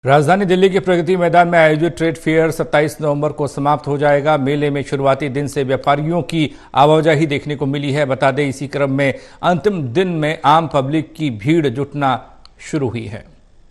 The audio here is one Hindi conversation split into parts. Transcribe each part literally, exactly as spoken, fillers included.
राजधानी दिल्ली के प्रगति मैदान में आयोजित ट्रेड फेयर सत्ताईस नवंबर को समाप्त हो जाएगा। मेले में शुरुआती दिन से व्यापारियों की आवाजाही देखने को मिली है। बता दें, इसी क्रम में अंतिम दिन में आम पब्लिक की भीड़ जुटना शुरू हुई है।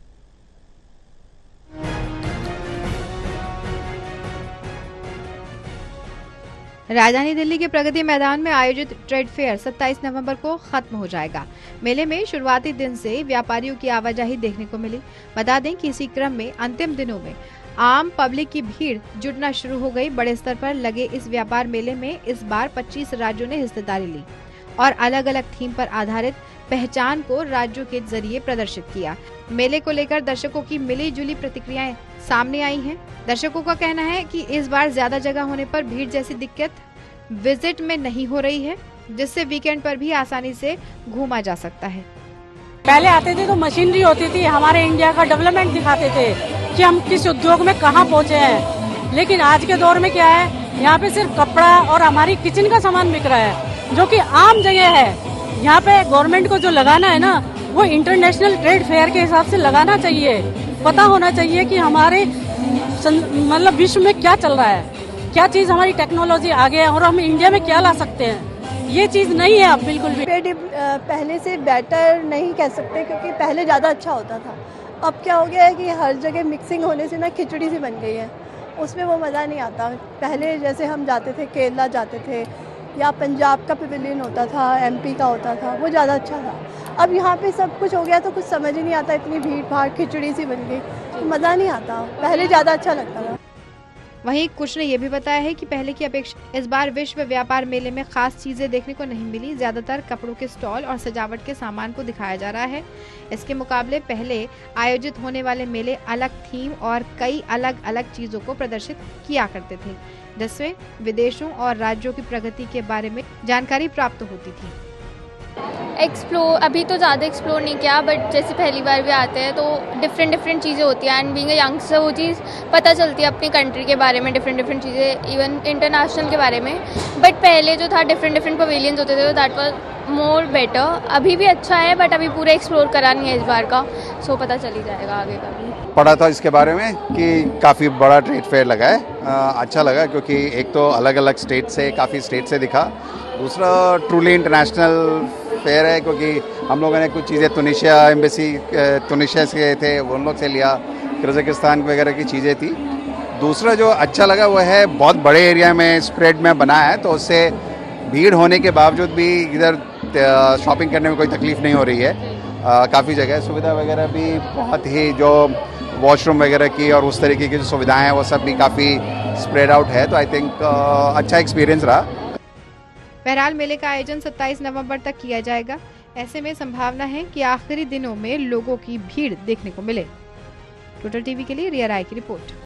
राजधानी दिल्ली के प्रगति मैदान में आयोजित ट्रेड फेयर सत्ताईस नवंबर को खत्म हो जाएगा। मेले में शुरुआती दिन से व्यापारियों की आवाजाही देखने को मिली। बता दें कि इसी क्रम में अंतिम दिनों में आम पब्लिक की भीड़ जुटना शुरू हो गई। बड़े स्तर पर लगे इस व्यापार मेले में इस बार पच्चीस राज्यों ने हिस्सेदारी ली और अलग अलग थीम पर आधारित पहचान को राज्यों के जरिए प्रदर्शित किया। मेले को लेकर दर्शकों की मिली जुली प्रतिक्रियाएं सामने आई हैं। दर्शकों का कहना है कि इस बार ज्यादा जगह होने पर भीड़ जैसी दिक्कत विजिट में नहीं हो रही है, जिससे वीकेंड पर भी आसानी से घूमा जा सकता है। पहले आते थे तो मशीनरी होती थी, हमारे इंडिया का डेवलपमेंट दिखाते थे कि हम किस उद्योग में कहाँ पहुँचे हैं। लेकिन आज के दौर में क्या है, यहाँ पे सिर्फ कपड़ा और हमारी किचन का सामान बिक रहा है, जो कि आम जगह है। यहाँ पे गवर्नमेंट को जो लगाना है ना, वो इंटरनेशनल ट्रेड फेयर के हिसाब से लगाना चाहिए। पता होना चाहिए कि हमारे मतलब विश्व में क्या चल रहा है, क्या चीज हमारी टेक्नोलॉजी आगे है और हम इंडिया में क्या ला सकते हैं। ये चीज नहीं है अब बिल्कुल भी। पहले से बेटर नहीं कह सकते, क्योंकि पहले ज़्यादा अच्छा होता था। अब क्या हो गया है कि हर जगह मिक्सिंग होने से ना खिचड़ी सी बन गई है, उसमें वो मज़ा नहीं आता। पहले जैसे हम जाते थे, केरला जाते थे या पंजाब का पवेलियन होता था, एमपी का होता था, वो ज़्यादा अच्छा था। अब यहाँ पे सब कुछ हो गया तो कुछ समझ ही नहीं आता, इतनी भीड़ भाड़ खिचड़ी सी बन गई, तो मज़ा नहीं आता। पहले ज़्यादा अच्छा लगता था। वहीं कुछ ने यह भी बताया है कि पहले की अपेक्षा इस बार विश्व व्यापार मेले में खास चीजें देखने को नहीं मिली। ज्यादातर कपड़ों के स्टॉल और सजावट के सामान को दिखाया जा रहा है। इसके मुकाबले पहले आयोजित होने वाले मेले अलग थीम और कई अलग अलग चीजों को प्रदर्शित किया करते थे, जिससे विदेशों और राज्यों की प्रगति के बारे में जानकारी प्राप्त होती थी। एक्सप्लोर अभी तो ज़्यादा एक्सप्लोर नहीं किया, बट जैसे पहली बार भी आते हैं तो डिफरेंट डिफरेंट चीज़ें होती हैं। एंड बीइंग अ यंगस्टर वो चीज़ पता चलती है अपनी कंट्री के बारे में, डिफरेंट डिफरेंट चीज़ें, इवन इंटरनेशनल के बारे में। बट पहले जो था डिफरेंट डिफरेंट पवेलियंस होते थे, दैट वाज मोर बेटर। अभी भी अच्छा है, बट अभी पूरा एक्सप्लोर करा नहीं है इस बार का, सो पता चल ही जाएगा आगे का भी। पढ़ा था इसके बारे में कि काफ़ी बड़ा ट्रेड फेयर लगा है। आ, अच्छा लगा, क्योंकि एक तो अलग अलग स्टेट से काफ़ी स्टेट से दिखा, दूसरा ट्रूली इंटरनेशनल फेयर है, क्योंकि हम लोगों ने कुछ चीज़ें तुनिशिया एम्बेसी तुनिशिया से गए थे, उन लोग से लिया, कजाकिस्तान वगैरह की चीज़ें थी। दूसरा जो अच्छा लगा वो है बहुत बड़े एरिया में स्प्रेड में बना है, तो उससे भीड़ होने के बावजूद भी इधर शॉपिंग करने में कोई तकलीफ नहीं हो रही है। काफ़ी जगह सुविधा वगैरह भी बहुत ही, जो वॉशरूम वगैरह की और उस तरीके की जो सुविधाएं हैं वो सब भी काफ़ी स्प्रेड आउट है, तो आई थिंक अच्छा एक्सपीरियंस रहा। बहरहाल मेले का आयोजन सत्ताईस नवंबर तक किया जाएगा। ऐसे में संभावना है कि आखिरी दिनों में लोगों की भीड़ देखने को मिले। टोटल टीवी के लिए रिया राय की रिपोर्ट।